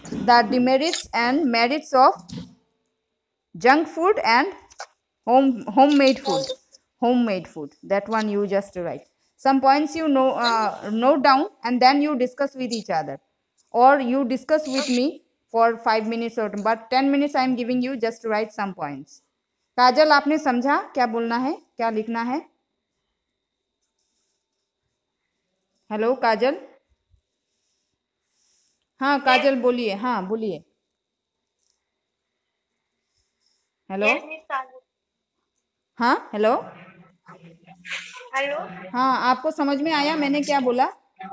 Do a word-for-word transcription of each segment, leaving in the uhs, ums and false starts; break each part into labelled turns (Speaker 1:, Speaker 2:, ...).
Speaker 1: the demerits and merits of junk food and home homemade food. Homemade food. That one you just write. Some points you know uh, note down and then you discuss with each other, or you discuss with me for five minutes or but ten minutes I am giving you just to write some points. काजल, आपने समझा क्या बोलना है, क्या लिखना है? Hello Kajal. हाँ काजल बोलिए. हाँ बोलिए. हेलो. हाँ हेलो.
Speaker 2: हेलो.
Speaker 1: हाँ, आपको समझ में आया मैंने क्या बोला?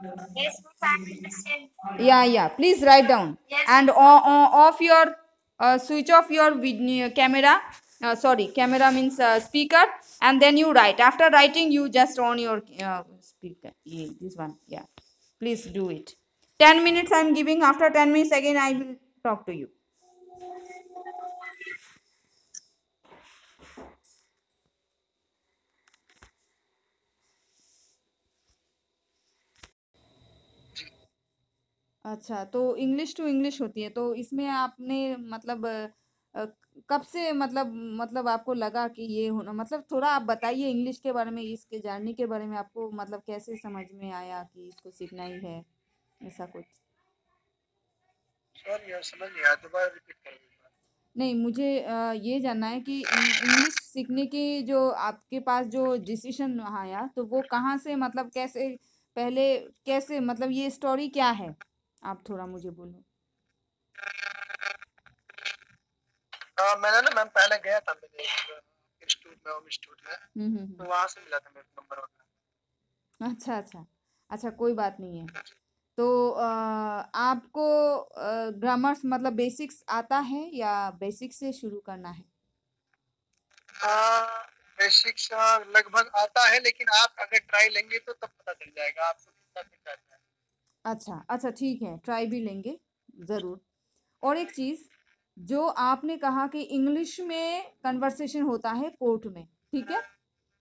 Speaker 1: या या please write down and off your switch off your vid- camera, uh, sorry, camera means uh, speaker, and then you write. After writing you just on your uh, speaker. Yeah, this one. Yeah, please do it. ten minutes I am giving. After ten minutes again I will talk to you. अच्छा, तो English to English होती है, तो इसमें आपने मतलब अ, कब से मतलब मतलब आपको लगा कि ये होना, मतलब थोड़ा आप बताइए इंग्लिश के बारे में, इसके जानने के बारे में. आपको मतलब कैसे समझ में आया कि इसको सीखना ही है, ऐसा कुछ?
Speaker 2: सॉरी यार, समझ नहीं आया, दोबारा रिपीट करो.
Speaker 1: नहीं, मुझे अ, ये जानना है कि इंग्लिश सीखने की जो आपके पास जो डिसीजन आया, तो वो कहाँ से, मतलब कैसे, पहले कैसे, मतलब ये स्टोरी क्या है, आप थोड़ा मुझे बोलो.
Speaker 2: हाँ, मैंने ना मैम पहले गया था, मैंने इंस्टीट्यूट में, होम इंस्टीट्यूट में,
Speaker 1: हम्म हम्म
Speaker 2: तो वहाँ से मिला था मेरे को नंबर वगैरह.
Speaker 1: अच्छा अच्छा. अच्छा, कोई बात नहीं है. तो अ, आपको ग्रामर्स मतलब बेसिक्स आता है या बेसिक्स से शुरू करना है?
Speaker 2: हाँ, बेसिक्स लगभग आता है, लेकिन आप अगर ट्राई लेंगे तो तब पता चल जाएगा आपको कितना कुछ आता है.
Speaker 1: अच्छा अच्छा, ठीक है, ट्राई भी लेंगे ज़रूर. और एक चीज़, जो आपने कहा कि इंग्लिश में कन्वर्सेशन होता है कोर्ट में, ठीक है?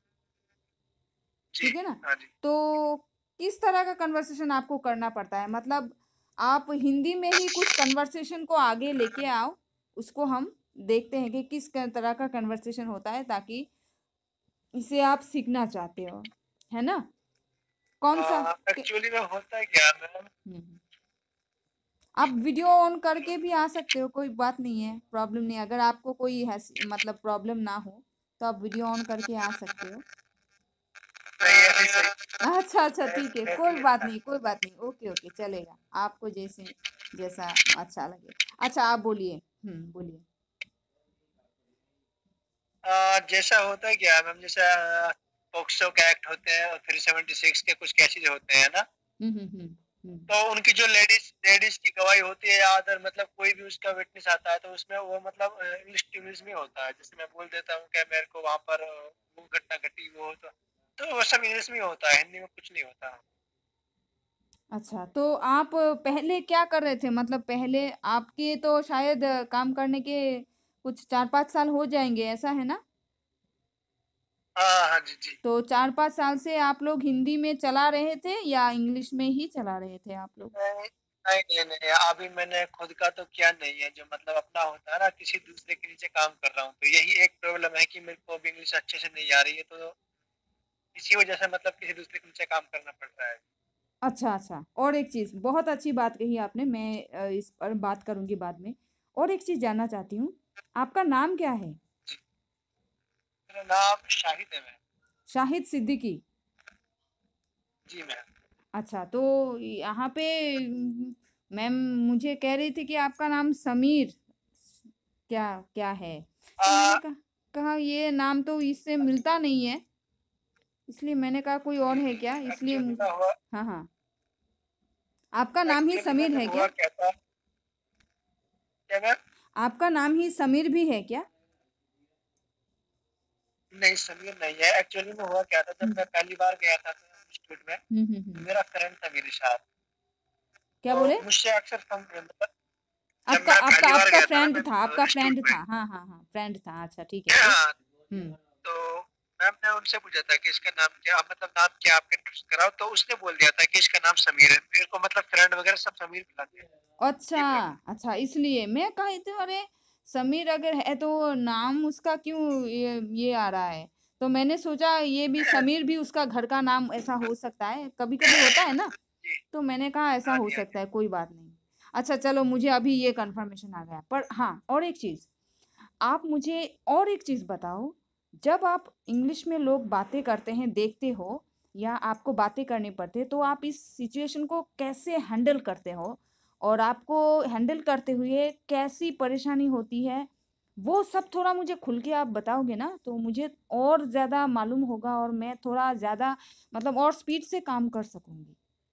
Speaker 2: जी.
Speaker 1: ठीक है ना?
Speaker 2: हाँ जी.
Speaker 1: तो किस तरह का कन्वर्सेशन आपको करना पड़ता है? मतलब आप हिंदी में ही कुछ कन्वर्सेशन को आगे लेके आओ, उसको हम देखते हैं कि किस क तरह का कन्वर्सेशन होता है, ताकि इसे आप सीखना चाहते हो, है ना? कौन-सा क
Speaker 2: एक्चुअली में होता है क्या मैम,
Speaker 1: हुँ. आप वीडियो ऑन करके भी आ सकते हो, कोई बात नहीं है, प्रॉब्लम नहीं है. अगर आपको कोई हैस मतलब प्रॉब्लम ना हो, तो आप वीडियो ऑन करके आ सकते हो.
Speaker 2: नहीं ऐसे ही सही.
Speaker 1: अच्छा, अच्छा, ठीक है,
Speaker 2: ऐसे
Speaker 1: कोई
Speaker 2: ही
Speaker 1: बात
Speaker 2: अच्छा
Speaker 1: नहीं, कोई बात नहीं. ओके, ओके, चलेगा. आपको जैसे जैसा अच्छा लगे. अच्छा, आप बोलिए. हुँ, बोलिए.
Speaker 2: अ, जैसा होता है क्या मैम, जैसे अ, पॉक्सो के एक्ट होते हैं और तीन सौ छिहत्तर के कुछ केसेस होते हैं ना,
Speaker 1: हुँ, हुँ, हुँ, हुँ.
Speaker 2: तो उनकी जो लेडीज लेडीज की गवाही होती है या अदर मतलब कोई भी उसका विटनेस आता है, तो उसमें वो मतलब इंग्लिश टू इंग्लिश में होता है. जैसे मैं बोल देता हूँ कि मेरे को वहाँ पर अ, वो घटना घटी, वो तो तो वो सब इंग्लिश में होता है, हिंदी में कुछ नहीं होता.
Speaker 1: अच्छा, तो आप पहले क्या कर रहे थे? मतलब पहले आपके तो शायद काम करने के कुछ चार पाँच साल हो जाएँगे, ऐसा है ना?
Speaker 2: हाँ, हाँ जी, जी.
Speaker 1: तो चार पाँच साल से आप लोग हिंदी में चला रहे थे या इंग्लिश में ही चला रहे थे आप लोग?
Speaker 2: नहीं, नहीं, नहीं, नहीं, अभी मैंने खुद का तो किया नहीं है, जो मतलब अपना होता है ना, किसी दूसरे के नीचे काम कर रहा हूँ, तो यही एक प्रॉब्लम है कि मेरे को अभी इंग्लिश अच्छे से नहीं आ रही है, तो इसी वजह से मतलब किसी दूसरे के नीचे काम करना पड़ रहा है.
Speaker 1: अच्छा, अच्छा। और एक चीज़, बहुत अच्छी बात कही आपने, मैं अ, इस पर बात करूँगी बाद में। और एक चीज़ जानना चाहती हूँ, आपका नाम क्या है?
Speaker 2: जी. मेरा नाम शाहिद है मैम.
Speaker 1: शाहिद सिद्दीकी।
Speaker 2: जी मैम.
Speaker 1: अच्छा, तो यहाँ पे उम, मैम मुझे कह रही थी कि आपका नाम समीर क्या क्या है? तो मैंने
Speaker 2: आ,
Speaker 1: कहा कहा ये नाम तो इससे मिलता नहीं है, इसलिए मैंने कहा कोई और है क्या? इसलिए
Speaker 2: एक्चुअली
Speaker 1: मुझे
Speaker 2: में हुआ
Speaker 1: हाँ, हाँ। आपका नाम ही
Speaker 2: एक्चुअली में
Speaker 1: समीर है
Speaker 2: मैम
Speaker 1: क्या?
Speaker 2: हुआ क्या था, क्या मैम?
Speaker 1: आपका नाम ही समीर भी है क्या?
Speaker 2: नहीं, समीर नहीं है. एक्चुअली में हुआ क्या था,
Speaker 1: हुँ।
Speaker 2: जब मैं पहली बार गया था इंस्टीट्यूट में,
Speaker 1: हुँ, हुँ,
Speaker 2: तो
Speaker 1: हुँ।
Speaker 2: मेरा फ्रेंड था मेरे साथ,
Speaker 1: क्या
Speaker 2: तो
Speaker 1: बोले?
Speaker 2: मुझसे अक्सर कम मतलब जब
Speaker 1: आपका
Speaker 2: मैं
Speaker 1: आपका
Speaker 2: पहली बार
Speaker 1: आपका
Speaker 2: गया था ना
Speaker 1: फ्रेंड
Speaker 2: मैम
Speaker 1: था आपका
Speaker 2: इंस्टीट्यूट
Speaker 1: फ्रेंड
Speaker 2: में,
Speaker 1: था। हाँ, हाँ, हाँ, फ्रेंड था। अच्छा, ठीक है, फिर?
Speaker 2: हाँ,
Speaker 1: हुँ।
Speaker 2: तो मैम ने उनसे पूछा था कि इसका नाम क्या, मतलब नाम क्या आपका इंट्रोड्यूस कराओ, तो उसने बोल दिया था कि इसका नाम समीर है। मेरे को मतलब फ्रेंड वगैरह सब समीर बुलाते हैं।
Speaker 1: अच्छा
Speaker 2: ये प्रॉब्लम।
Speaker 1: अच्छा, इसलिए मैं कही थी अरे समीर अगर है तो नाम उसका क्यों ये ये आ रहा है। तो मैंने सोचा ये भी समीर भी उसका घर का नाम ऐसा हो सकता है, कभी कभी होता है ना।
Speaker 2: जी।
Speaker 1: तो मैंने कहा ऐसा
Speaker 2: हाँ
Speaker 1: हो
Speaker 2: जी, हाँ
Speaker 1: सकता
Speaker 2: जी।
Speaker 1: है, कोई बात नहीं। अच्छा चलो, मुझे अभी ये कंफर्मेशन आ गया। पर हाँ, और एक चीज़, आप मुझे और एक चीज़ बताओ। जब आप इंग्लिश में लोग बातें करते हैं देखते हो, या आपको बातें करनी पड़ती है, तो आप इस सिचुएशन को कैसे हैंडल करते हो, और आपको हैंडल करते हुए कैसी परेशानी होती है, वो सब थोड़ा मुझे खुल के आप बताओगे ना, तो मुझे और ज़्यादा मालूम होगा और मैं थोड़ा ज़्यादा मतलब और स्पीड से काम कर सकूंगी।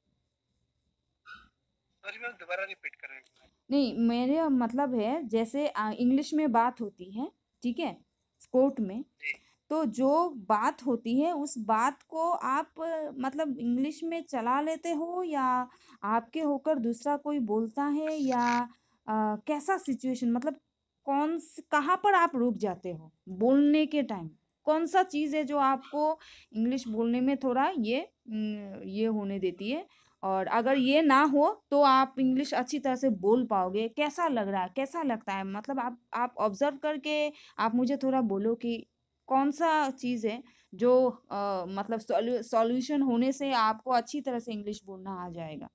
Speaker 2: सॉरी मैम, दोबारा रिपीट कर रहे हैं।
Speaker 1: नहीं, मेरे मतलब है जैसे अ, इंग्लिश में बात होती है, ठीक है, कोर्ट में।
Speaker 2: जी।
Speaker 1: तो जो बात होती है उस बात को आप अ, मतलब इंग्लिश में चला लेते हो, या आपके होकर दूसरा कोई बोलता है, या अ, कैसा सिचुएशन मतलब कौन स- कहाँ पर आप रुक जाते हो बोलने के टाइम। कौन सा चीज़ है जो आपको इंग्लिश बोलने में थोड़ा ये न, ये होने देती है, और अगर ये ना हो तो आप इंग्लिश अच्छी तरह से बोल पाओगे। कैसा लग रहा है, कैसा लगता है, मतलब आप आप ऑब्जर्व करके आप मुझे थोड़ा बोलो कि कौन सा चीज़ है जो अ, मतलब सॉल्यूशन होने से आपको अच्छी तरह से इंग्लिश बोलना आ जाएगा।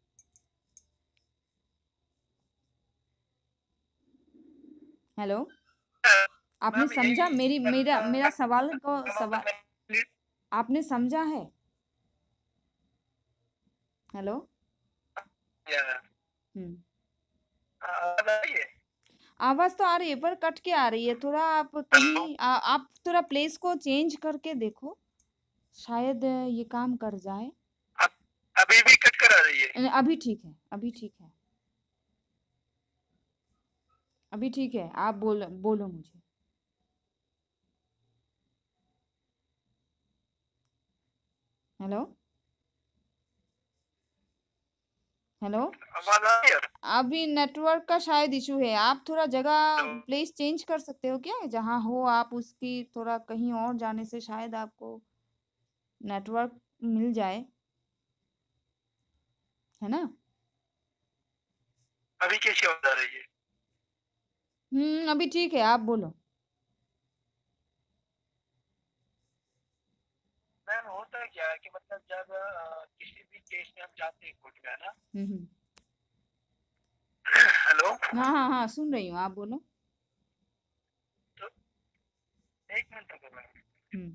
Speaker 1: हेलो, आपने
Speaker 2: मैम
Speaker 1: समझा
Speaker 2: यही
Speaker 1: मेरी मेरा मेरा सवाल को सवाल
Speaker 2: मतलब मैं
Speaker 1: आपने समझा है? हेलो।
Speaker 2: या
Speaker 1: हम्म।
Speaker 2: आवाज आ रही है?
Speaker 1: आवाज तो आ रही है पर कट के आ रही है थोड़ा। आप
Speaker 2: हेलो।
Speaker 1: कहीं आ, आप थोड़ा प्लेस को चेंज करके देखो, शायद ये काम कर जाए।
Speaker 2: अब अभी भी कट कर आ रही है?
Speaker 1: अ, अभी ठीक है, अभी ठीक है, अभी ठीक है। आप बोल बोलो मुझे। हेलो। हेलो।
Speaker 2: आवाज आ रही है?
Speaker 1: अभी नेटवर्क का शायद इशू है। आप थोड़ा जगह
Speaker 2: हेलो।
Speaker 1: प्लेस चेंज कर सकते हो क्या, जहाँ हो आप उसकी थोड़ा कहीं और जाने से शायद आपको नेटवर्क मिल जाए, है ना।
Speaker 2: अभी कैसी आवाज आ रही है?
Speaker 1: हम्म, अभी ठीक है, आप बोलो।
Speaker 2: मैम होता है क्या है कि मतलब जब अ, किसी भी केस में हम जाते हैं कोर्ट में, है ना।
Speaker 1: हम्म हम्म।
Speaker 2: हेलो।
Speaker 1: हाँ हाँ हाँ, सुन रही हूँ, आप बोलो।
Speaker 2: तो एक मिनट रुको मैम।
Speaker 1: हम्म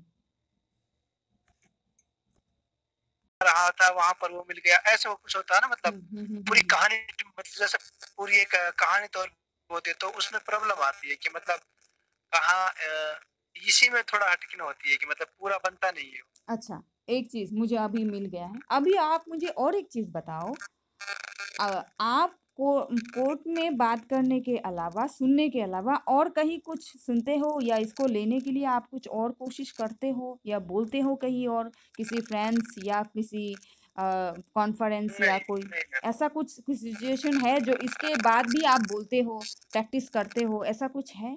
Speaker 2: रहा था वहां पर वो मिल गया, ऐसा वो कुछ होता है ना, मतलब
Speaker 1: हम्म हम्म हम्म
Speaker 2: पूरी
Speaker 1: हम्म,
Speaker 2: कहानी, मतलब जैसे पूरी एक अ, कहानी तौर पे होती है, तो उसमें प्रॉब्लम आती है कि मतलब कहाँ अ, इसी में थोड़ा हटकन होती है कि मतलब पूरा बनता नहीं है।
Speaker 1: अच्छा, एक चीज मुझे अभी मिल गया है। अभी आप मुझे और एक चीज बताओ। अ, आप को कोर्ट में बात करने के अलावा, सुनने के अलावा और कहीं कुछ सुनते हो, या इसको लेने के लिए आप कुछ और कोशिश करते हो या बोलते हो कहीं और, किसी फ्रेंड्स या किसी कॉन्फ्रेंस या
Speaker 2: नहीं
Speaker 1: कोई
Speaker 2: नहीं मैम।
Speaker 1: ऐसा कुछ कुछ सिचुएशन है जो इसके बाद भी आप बोलते हो, प्रैक्टिस करते हो, ऐसा कुछ है?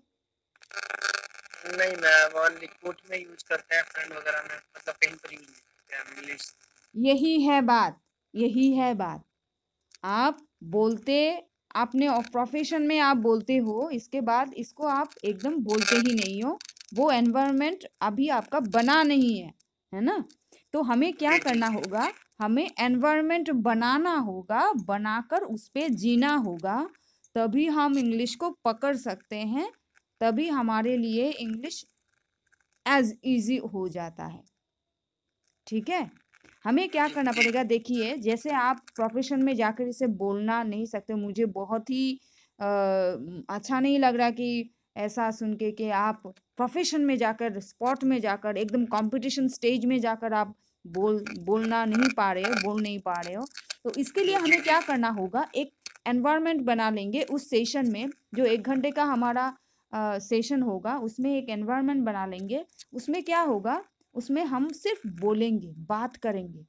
Speaker 2: नहीं मैम, और कोर्ट में यूज करते हैं, फ्रेंड वगैरह में मतलब कहीं पर यूज नहीं करते हैं इंग्लिश।
Speaker 1: यही है बात, यही है बात। आप बोलते, आपने प्रोफेशन में आप बोलते हो, इसके बाद इसको आप एकदम बोलते ही नहीं हो। वो एनवायरनमेंट अभी आपका बना नहीं है, है ना। तो हमें क्या
Speaker 2: जी जी
Speaker 1: करना
Speaker 2: जी
Speaker 1: होगा,
Speaker 2: जी।
Speaker 1: हमें एनवायरनमेंट बनाना होगा, बनाकर उस पे जीना होगा। तभी हम इंग्लिश को पकड़ सकते हैं, तभी हमारे लिए इंग्लिश एज इजी हो जाता है। ठीक है। हमें क्या
Speaker 2: जी
Speaker 1: करना
Speaker 2: जी।
Speaker 1: पड़ेगा, देखिए जैसे आप प्रोफेशन में जाकर इसे बोलना नहीं सकते, मुझे बहुत ही अ, अच्छा नहीं लग रहा कि ऐसा सुन के कि आप प्रोफेशन में जाकर, स्पॉट में जाकर, एकदम कंपटीशन स्टेज में जाकर आप बोल बोलना नहीं पा रहे हो, बोल नहीं पा रहे हो। तो इसके लिए
Speaker 2: जी जी
Speaker 1: हमें
Speaker 2: जी।
Speaker 1: क्या करना होगा, एक एनवायरनमेंट बना लेंगे उस सेशन में। जो एक घंटे का हमारा सेशन होगा उसमें एक एनवायरनमेंट बना लेंगे। उसमें क्या होगा, उसमें हम सिर्फ बोलेंगे, बात करेंगे,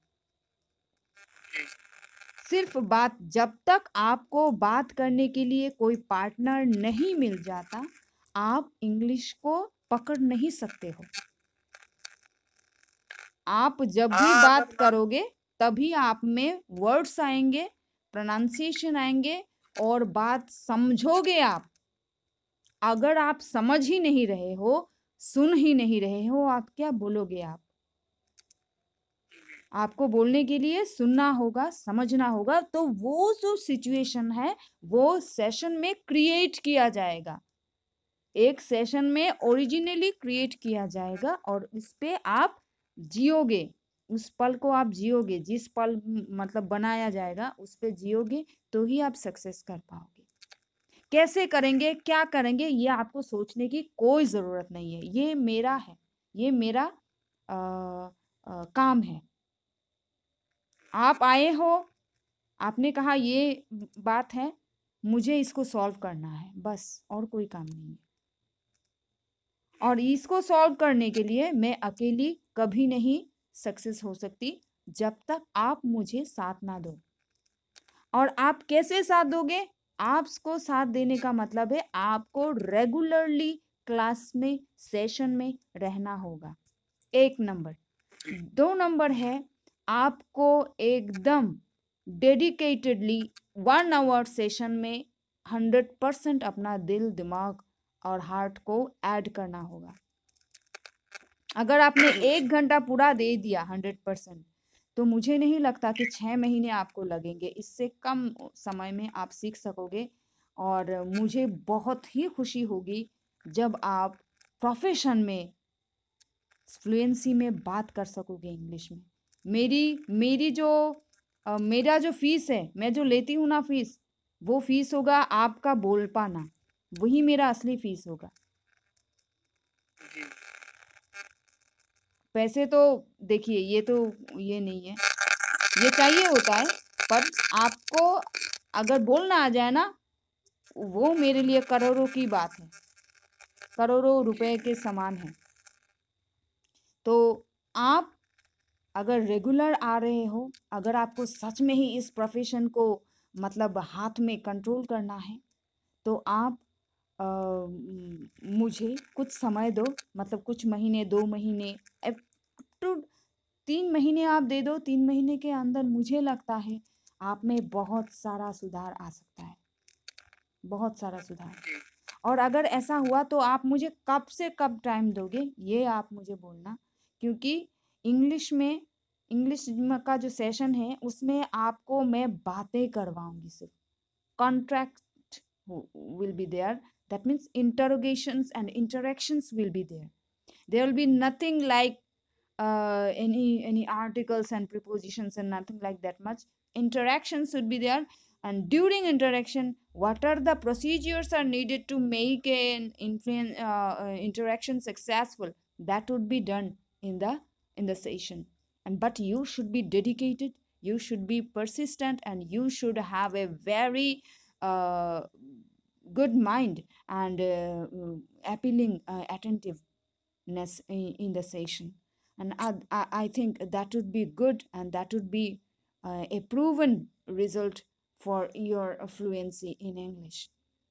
Speaker 2: जी।
Speaker 1: सिर्फ बात। जब तक आपको बात करने के लिए कोई पार्टनर नहीं मिल जाता, आप इंग्लिश को पकड़ नहीं सकते हो। आप जब भी
Speaker 2: हाँ
Speaker 1: बात
Speaker 2: अगर मान
Speaker 1: करोगे तभी आप में वर्ड्स आएंगे, प्रोनाउंसिएशन आएंगे और बात समझोगे आप। अगर आप समझ ही नहीं रहे हो, सुन ही नहीं रहे हो, आप क्या बोलोगे? आप आपको बोलने के लिए सुनना होगा, समझना होगा। तो वो जो सिचुएशन है वो सेशन में क्रिएट किया जाएगा, एक सेशन में ओरिजिनली क्रिएट किया जाएगा और इस पे आप जियोगे, उस पल को आप जियोगे, जिस पल मतलब बनाया जाएगा उस पे जियोगे तो ही आप सक्सेस कर पाओगे। कैसे करेंगे, क्या करेंगे, ये आपको सोचने की कोई ज़रूरत नहीं है। ये मेरा है, ये मेरा आ, आ, काम है। आप आए हो, आपने कहा ये बात है, मुझे इसको सॉल्व करना है, बस, और कोई काम नहीं है। और इसको सॉल्व करने के लिए मैं अकेली कभी नहीं सक्सेस हो सकती जब तक आप मुझे साथ ना दो। और आप कैसे साथ दोगे? आपको साथ देने का मतलब है आपको रेगुलरली क्लास में, सेशन में रहना होगा, एक नंबर। दो नंबर है, आपको एकदम डेडिकेटेडली वन आवर सेशन में हंड्रेड परसेंट अपना दिल, दिमाग और हार्ट को ऐड करना होगा। अगर आपने एक घंटा पूरा दे दिया हंड्रेड परसेंट, तो मुझे नहीं लगता कि छः महीने आपको लगेंगे, इससे कम समय में आप सीख सकोगे। और मुझे बहुत ही खुशी होगी जब आप प्रोफेशन में फ्लुएंसी में बात कर सकोगे इंग्लिश में। मेरी मेरी जो अ, मेरा जो फीस है, मैं जो लेती हूँ ना फीस, वो फीस होगा आपका बोल पाना, वही मेरा असली फीस होगा।
Speaker 2: जी
Speaker 1: पैसे तो देखिए, ये तो ये नहीं है, ये चाहिए होता है, पर आपको अगर बोलना आ जाए ना, वो मेरे लिए करोड़ों की बात है, करोड़ों रुपए के समान है। तो आप अगर रेगुलर आ रहे हो, अगर आपको सच में ही इस प्रोफेशन को मतलब हाथ में कंट्रोल करना है, तो आप अ, म, मुझे कुछ समय दो, मतलब कुछ महीने, दो महीने, अप टू तीन महीने आप दे दो। तीन महीने के अंदर मुझे लगता है आप में बहुत सारा सुधार आ सकता है, बहुत सारा सुधार।
Speaker 2: जी
Speaker 1: और अगर ऐसा हुआ तो आप मुझे कब से कब टाइम दोगे, ये आप मुझे बोलना। क्योंकि इंग्लिश में, इंग्लिश का जो सेशन है उसमें आपको मैं बातें करवाऊंगी सिर्फ। Contract will be there, that means interrogations and interactions will be there. There will be nothing like uh, any any articles and prepositions and nothing like that much. Interactions should be there, and during interaction what are the procedures are needed to make an influence uh, uh, interaction successful, that would be done in the in the session. And but you should be dedicated, you should be persistent, and you should have a very uh, good mind and uh, appealing uh, attentiveness in, in the session. And I, I, I think that would be good, and that would be uh, a proven result for your fluency in English.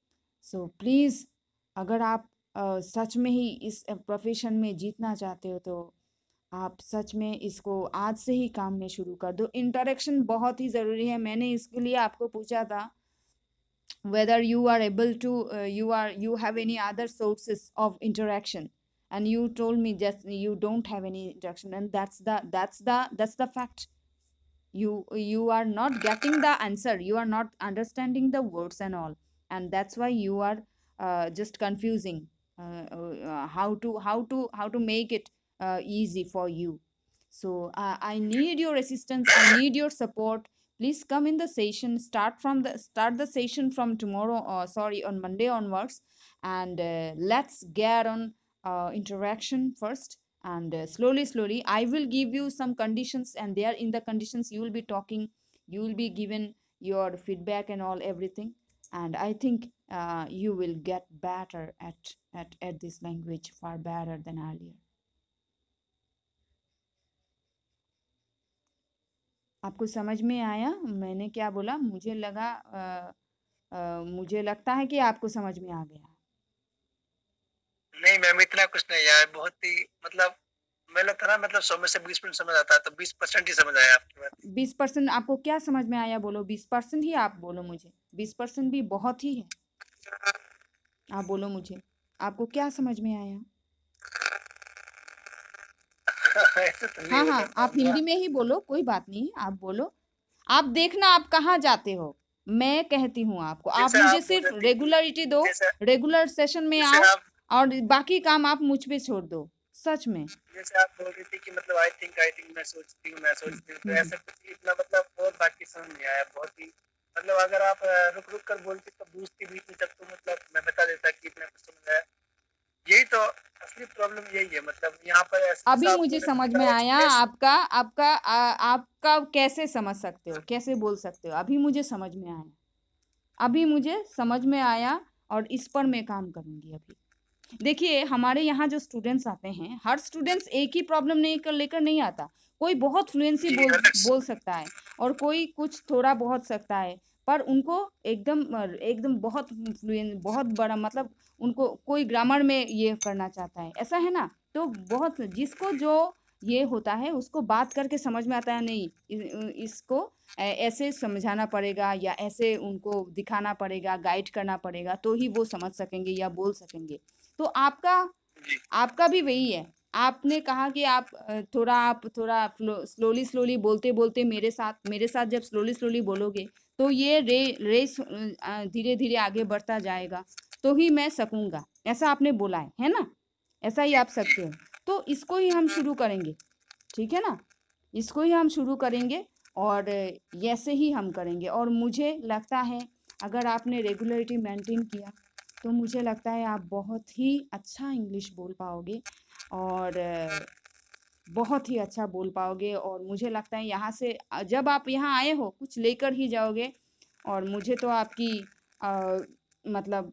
Speaker 1: So please, अगर आप uh, सच में ही इस profession में जीतना चाहते हो तो आप सच में इसको आज से ही काम में शुरू कर दो। इंटरेक्शन बहुत ही ज़रूरी है। मैंने इसके लिए आपको पूछा था whether you are able to uh, you are you have any other sources of interaction, and you told me just you don't have any interaction, and that's the that's the that's the fact. you you are not getting the answer, you are not understanding the words and all, and that's why you are uh, just confusing uh, uh, how to how to how to make it uh, easy for you. So uh, I need your assistance, I need your support. Please come in the session, start from the start the session from tomorrow, or sorry, on Monday onwards, and uh, let's get on uh, interaction first. And uh, slowly slowly I will give you some conditions, and there in the conditions you will be talking, you will be given your feedback and all everything. And I think uh, you will get better at, at at this language, far better than earlier. आपको समझ में आया मैंने क्या बोला? मुझे लगा आ, आ, मुझे लगता है कि आपको समझ में आ गया।
Speaker 2: नहीं मैम, इतना कुछ नहीं यार, बहुत ही मतलब मैं लगता है मतलब सौ में से बीस परसेंट समझ आता है, तो बीस परसेंट ही समझ आया आपकी बात।
Speaker 1: बीस परसेंट आपको क्या समझ में आया बोलो? बीस परसेंट ही आप बोलो मुझे। बीस परसेंट भी बहुत ही है। आप बोलो मुझे, आपको क्या समझ में आया?
Speaker 2: ऐसा तो नहीं
Speaker 1: हाँ,
Speaker 2: बता
Speaker 1: हाँ, आप
Speaker 2: पाऊँगा।
Speaker 1: हिंदी में ही बोलो, कोई बात नहीं, आप बोलो। आप देखना आप कहाँ जाते हो, मैं कहती हूँ आपको, आप
Speaker 2: जैसे
Speaker 1: मुझे
Speaker 2: आप बोल
Speaker 1: सिर्फ
Speaker 2: रही थी कि
Speaker 1: रेगुलरिटी दो,
Speaker 2: जैसे
Speaker 1: रेगुलर सेशन में
Speaker 2: जैसे
Speaker 1: आओ
Speaker 2: आप
Speaker 1: और बाकी काम आप मुझ पे छोड़ दो, सच में।
Speaker 2: जैसे आप बोल रही थी कि मतलब आई थिंक आई थिंक मैं सोचती हूँ मैं
Speaker 1: हुँ,
Speaker 2: सोचती हूँ, तो
Speaker 1: हुँ, हुँ।
Speaker 2: ऐसा कुछ इतना मतलब और बाकी समझ नहीं आया बहुत ही। मतलब अगर आप अ, रुक रुक कर बोलती तो पूछती भी थी तब तो मतलब मैं बता देता कि इतना कुछ समझ आया। यही तो असली प्रॉब्लम यही है, मतलब यहाँ पर ऐसे
Speaker 1: अभी
Speaker 2: जैसा आप
Speaker 1: मुझे
Speaker 2: बोल रहे
Speaker 1: समझ
Speaker 2: थे
Speaker 1: में
Speaker 2: मेरा
Speaker 1: आया
Speaker 2: एक्सपीरियंस।
Speaker 1: आपका आपका अ, आपका कैसे समझ सकते हो, कैसे बोल सकते हो, अभी मुझे समझ में आया। अभी मुझे समझ में आया और इस पर मैं काम करूँगी अभी। देखिए, हमारे यहाँ जो स्टूडेंट्स आते हैं, हर स्टूडेंट्स एक ही प्रॉब्लम नहीं कर लेकर नहीं आता। कोई बहुत फ्लुएंसी
Speaker 2: जी,
Speaker 1: बोल
Speaker 2: हर एक
Speaker 1: बोल सकता है और कोई कुछ थोड़ा बहुत सकता है, पर उनको एकदम अ, एकदम बहुत फ्लुएंट बहुत बड़ा मतलब उनको कोई ग्रामर में ये करना चाहता है, ऐसा है ना? तो बहुत जिसको जो ये होता है, उसको बात करके समझ में आता है, नहीं इ अ, इसको अ, ऐसे समझाना पड़ेगा या ऐसे उनको दिखाना पड़ेगा, गाइड करना पड़ेगा, तो ही वो समझ सकेंगे या बोल सकेंगे। तो आपका
Speaker 2: जी,
Speaker 1: आपका भी वही है। आपने कहा कि आप अ, थोड़ा आप थोड़ा फ्लो स्लोली स्लोली बोलते-बोलते मेरे साथ मेरे साथ जब स्लोली स्लोली बोलोगे, तो ये रे रेस अ, धीरे-धीरे आगे बढ़ता जाएगा, तो ही मैं सकूँगा। ऐसा आपने बोला है, है ना? ऐसा ही
Speaker 2: जी,
Speaker 1: आप
Speaker 2: जी।
Speaker 1: सकते हो। तो इसको ही हम शुरू करेंगे, ठीक है ना? इसको ही हम शुरू करेंगे और ऐसे ही हम करेंगे और मुझे लगता है अगर आपने रेगुलरिटी मेंटेन किया तो मुझे लगता है आप बहुत ही अच्छा इंग्लिश बोल पाओगे और अ, बहुत ही अच्छा बोल पाओगे और मुझे लगता है यहाँ से अ, जब आप यहाँ आए हो कुछ लेकर ही जाओगे और मुझे तो आपकी अ, मतलब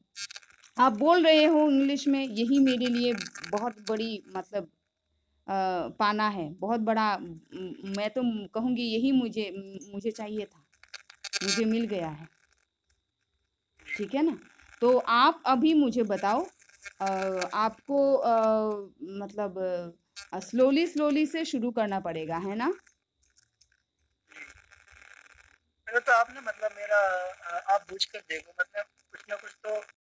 Speaker 1: आप बोल रहे हो इंग्लिश में यही मेरे लिए बहुत बड़ी मतलब अ, पाना है बहुत बड़ा म, मैं तो कहूँगी यही मुझे मुझे चाहिए था मुझे मिल गया है ठीक है ना तो आप अभी मुझे बताओ अ, आपको अ, मतलब स्लोली स्लोली से शुरू करना पड़ेगा है ना
Speaker 2: पहले तो आप ना मतलब मेरा अ, आप पूछ कर देखो, मतलब कुछ ना कुछ तो